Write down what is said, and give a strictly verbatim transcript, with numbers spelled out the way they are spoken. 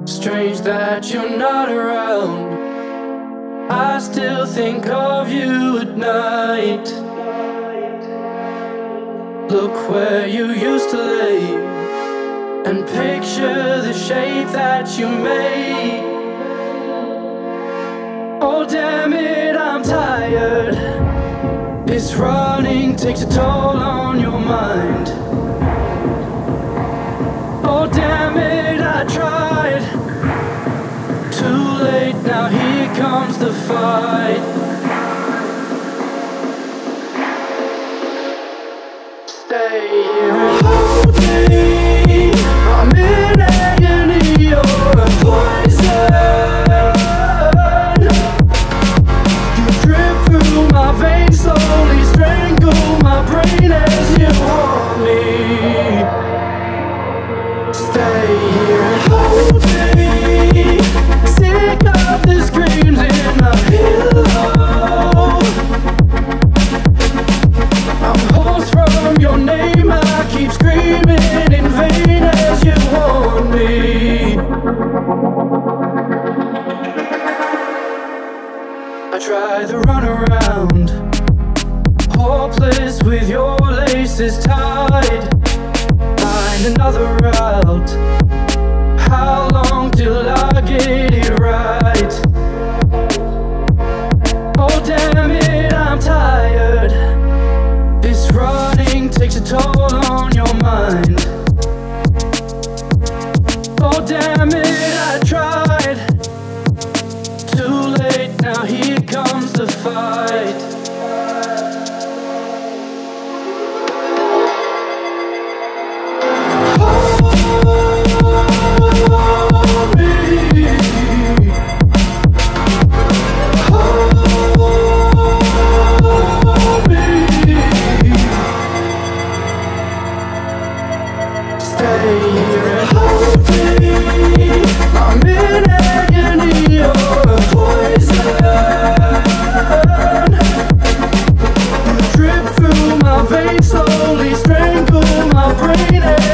Strange that you're not around. I still think of you at night. Look where you used to lay and picture the shape that you made. Oh damn it, I'm tired. This running takes a toll on your mind. Oh damn it, I tried. Too late, now here comes the fight. Stay here and hold me. I'm in agony, you're a poison. You drip through my veins, slowly strangle my brain as you want me. Stay here and hold me. Sick of the screams in the pillow. I'm hoarse from your name, I keep screaming in vain as you want me. I try the runaround, hopeless with your laces tied. Find another route. How long till I get it right? Oh damn it, I'm tired. This running takes a toll on your mind. Oh damn it, I tried. Too late, now here comes the fight. Slowly strangle my brain.